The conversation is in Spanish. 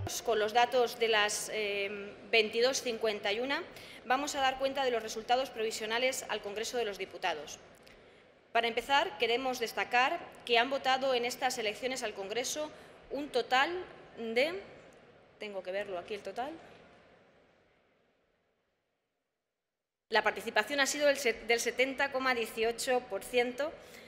Con los datos de las 22:51 vamos a dar cuenta de los resultados provisionales al Congreso de los Diputados. Para empezar, queremos destacar que han votado en estas elecciones al Congreso un total de… Tengo que verlo aquí el total. La participación ha sido del 70,18%,